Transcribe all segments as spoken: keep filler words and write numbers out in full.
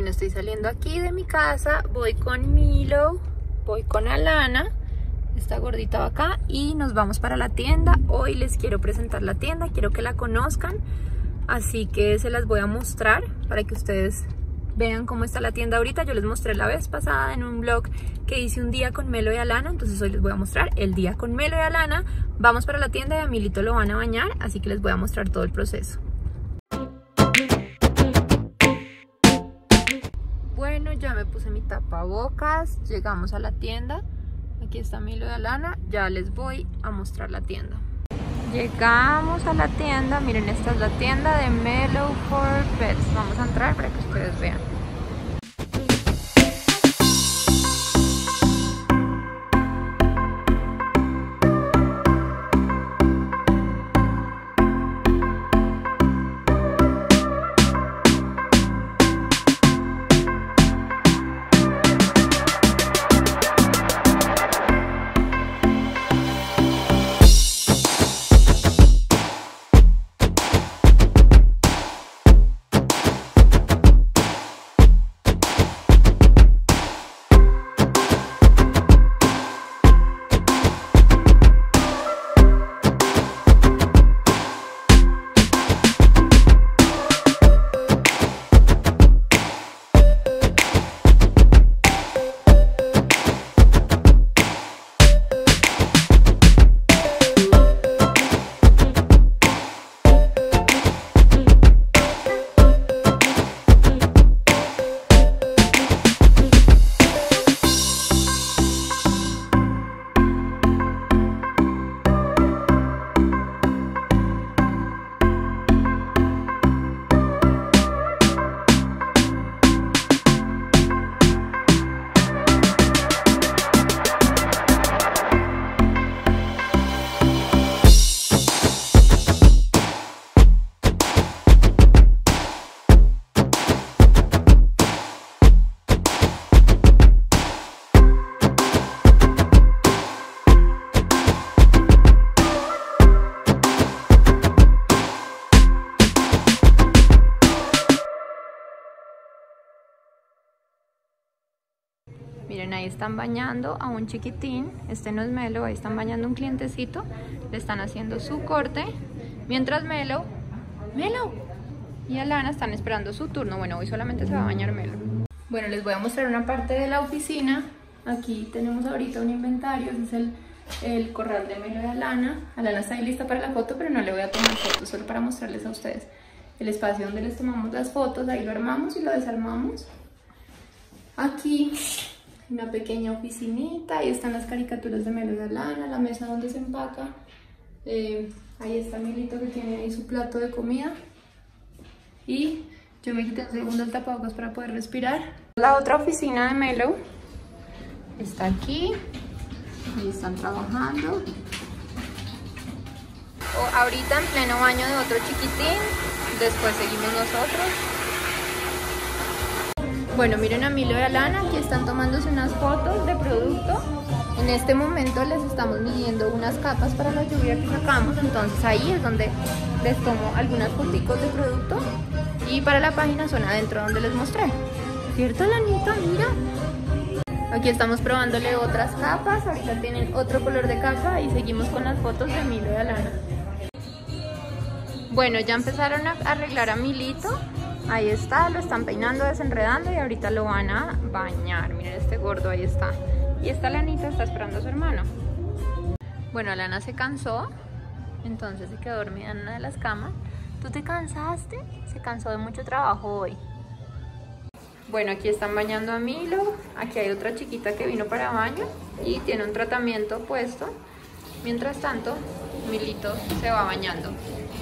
Bueno, estoy saliendo aquí de mi casa, voy con Milo, voy con Alana, esta gordita va acá y nos vamos para la tienda. Hoy les quiero presentar la tienda, quiero que la conozcan, así que se las voy a mostrar para que ustedes vean cómo está la tienda ahorita. Yo les mostré la vez pasada en un vlog que hice un día con Melo y Alana, entonces hoy les voy a mostrar el día con Melo y Alana. Vamos para la tienda y a Milito lo van a bañar, así que les voy a mostrar todo el proceso. Bueno, ya me puse mi tapabocas, llegamos a la tienda, aquí está Milo y Alana, ya les voy a mostrar la tienda. Llegamos a la tienda, miren, esta es la tienda de Mellow for Pets. Vamos a entrar para que ustedes vean. Miren, ahí están bañando a un chiquitín, este no es Melo, ahí están bañando a un clientecito, le están haciendo su corte, mientras Melo, Melo y Alana están esperando su turno. Bueno, hoy solamente se va a bañar Melo. Bueno, les voy a mostrar una parte de la oficina. Aquí tenemos ahorita un inventario, ese es el, el corral de Melo y Alana. Alana está ahí lista para la foto, pero no le voy a tomar fotos, solo para mostrarles a ustedes el espacio donde les tomamos las fotos. Ahí lo armamos y lo desarmamos. Aquí una pequeña oficinita, ahí están las caricaturas de Melo y Alana, la mesa donde se empaca, eh, ahí está Milito que tiene ahí su plato de comida y yo me quité un segundo el tapabocas para poder respirar. La otra oficina de Melo está aquí, ahí están trabajando. O ahorita en pleno baño de otro chiquitín, después seguimos nosotros. Bueno, miren a Milo y Alana, aquí están tomándose unas fotos de producto. En este momento les estamos midiendo unas capas para la lluvia que sacamos, entonces ahí es donde les tomo algunas fotos de producto y para la página son adentro donde les mostré. ¿Cierto, Alanita? Mira. Aquí estamos probándole otras capas, ahorita tienen otro color de capa y seguimos con las fotos de Milo y Alana. Bueno, ya empezaron a arreglar a Milito. Ahí está, lo están peinando, desenredando y ahorita lo van a bañar. Miren este gordo, ahí está. Y esta Lanita está esperando a su hermano. Bueno, Alana se cansó, entonces se quedó dormida en una de las camas. ¿Tú te cansaste? Se cansó de mucho trabajo hoy. Bueno, aquí están bañando a Milo. Aquí hay otra chiquita que vino para baño y tiene un tratamiento puesto. Mientras tanto, Milito se va bañando.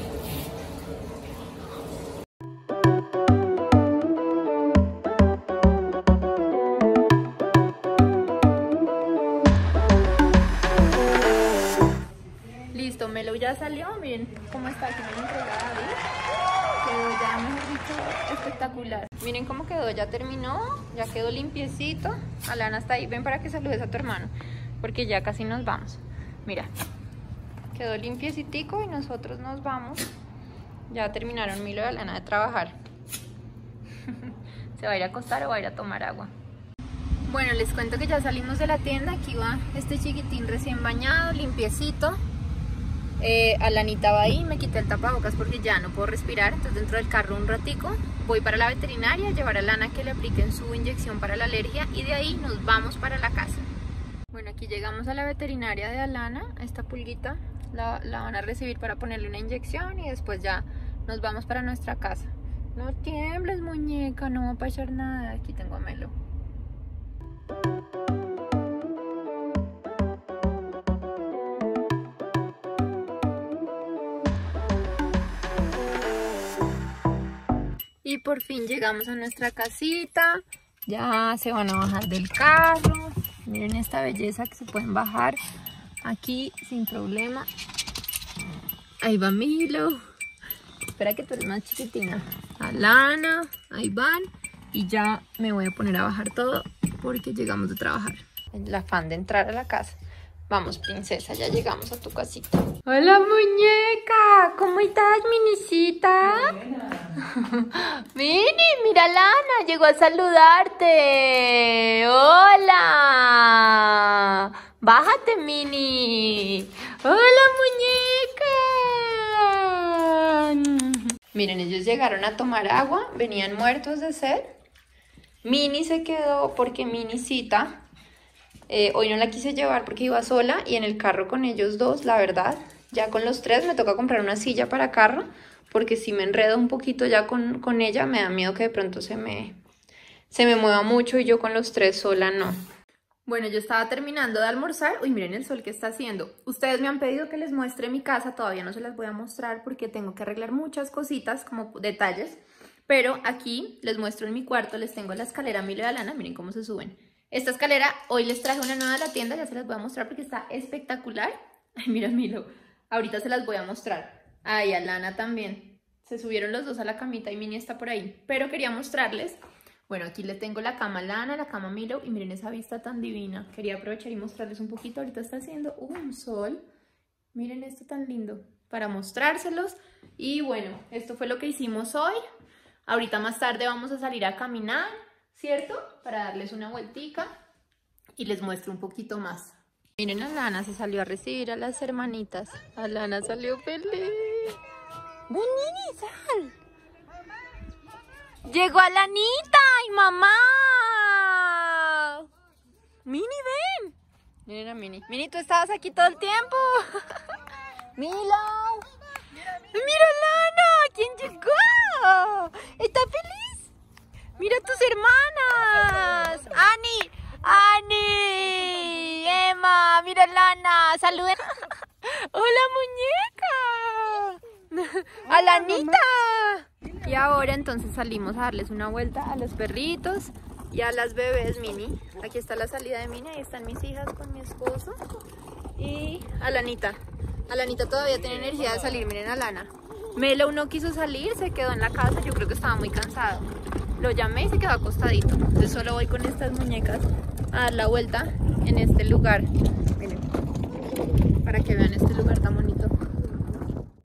Melo ya salió, miren cómo está, aquí me lo entregó David, quedó ya, mejor dicho, espectacular. Miren cómo quedó, ya terminó, ya quedó limpiecito. Alana está ahí, ven para que saludes a tu hermano, porque ya casi nos vamos. Mira, quedó limpiecitico y nosotros nos vamos. Ya terminaron Milo y Alana de trabajar. ¿Se va a ir a acostar o va a ir a tomar agua? Bueno, les cuento que ya salimos de la tienda. Aquí va este chiquitín recién bañado, limpiecito. Eh, Alanita va ahí, me quité el tapabocas porque ya no puedo respirar. Entonces dentro del carro un ratico. Voy para la veterinaria a llevar a Lana que le apliquen su inyección para la alergia. Y de ahí nos vamos para la casa. Bueno, aquí llegamos a la veterinaria de Alana. Esta pulguita la, la van a recibir para ponerle una inyección. Y después ya nos vamos para nuestra casa. No tiembles, muñeca, no va a pasar nada. Aquí tengo a Melo. Y por fin llegamos a nuestra casita. Ya se van a bajar del carro. Miren esta belleza que se pueden bajar aquí sin problema. Ahí va Milo. Espera que tú eres más chiquitina. Alana, ahí van. Y ya me voy a poner a bajar todo porque llegamos de trabajar. El afán de entrar a la casa. Vamos, princesa, ya llegamos a tu casita. Hola, muñeca. ¿Cómo estás, minicita? Mini, mira, Lana, llegó a saludarte. Hola. Bájate, Mini. Hola, muñeca. Miren, ellos llegaron a tomar agua, venían muertos de sed. Mini se quedó porque Minicita, eh, hoy no la quise llevar porque iba sola y en el carro con ellos dos, la verdad. Ya con los tres me toca comprar una silla para carro porque si me enredo un poquito ya con, con ella me da miedo que de pronto se me, se me mueva mucho y yo con los tres sola no. Bueno, yo estaba terminando de almorzar. Uy, miren el sol que está haciendo. Ustedes me han pedido que les muestre mi casa. Todavía no se las voy a mostrar porque tengo que arreglar muchas cositas, como detalles. Pero aquí les muestro en mi cuarto. Les tengo la escalera Milo y Alana. Miren cómo se suben. Esta escalera, hoy les traje una nueva de la tienda. Ya se las voy a mostrar porque está espectacular. Ay, mira Milo. Ahorita se las voy a mostrar. Ay, Alana también. Se subieron los dos a la camita y Mini está por ahí. Pero quería mostrarles... Bueno, aquí le tengo la cama Lana, la cama Milo y miren esa vista tan divina. Quería aprovechar y mostrarles un poquito. Ahorita está haciendo un sol. Miren esto tan lindo para mostrárselos. Y bueno, esto fue lo que hicimos hoy. Ahorita más tarde vamos a salir a caminar, ¿cierto? Para darles una vueltica y les muestro un poquito más. Miren, Alana se salió a recibir a las hermanitas. Alana salió feliz. ¡Ven, Nini, sal! ¡Llegó Alanita! ¡Ay, mamá! ¡Mini, ven! Miren a Mini. Mini, tú estabas aquí todo el tiempo. ¡Milo! ¡Mira, Lana! ¿Quién llegó? ¿Está feliz? ¡Mira a tus hermanas! ¡Ani! ¡Ani! ¡Emma! ¡Mira, Lana! ¡Saluden! ¡Hola, muñeca! ¡Alanita! Y ahora entonces salimos a darles una vuelta a los perritos y a las bebés Mini. Aquí está la salida de Mini, ahí están mis hijas con mi esposo y Alanita. Alanita todavía tiene energía de salir, miren a Lana. Melo no quiso salir, se quedó en la casa, yo creo que estaba muy cansado. Lo llamé y se quedó acostadito. Entonces solo voy con estas muñecas a dar la vuelta en este lugar. Miren, para que vean este lugar tan bonito.